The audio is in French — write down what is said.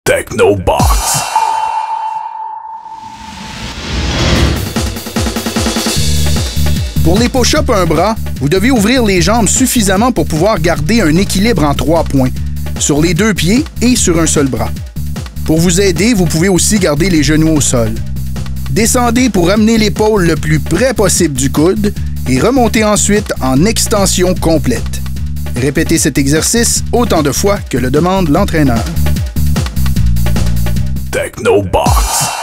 Technobox. Pour les push-ups un bras, vous devez ouvrir les jambes suffisamment pour pouvoir garder un équilibre en 3 points, sur les 2 pieds et sur un seul bras. Pour vous aider, vous pouvez aussi garder les genoux au sol. Descendez pour amener l'épaule le plus près possible du coude et remontez ensuite en extension complète. Répétez cet exercice autant de fois que le demande l'entraîneur. Technobox.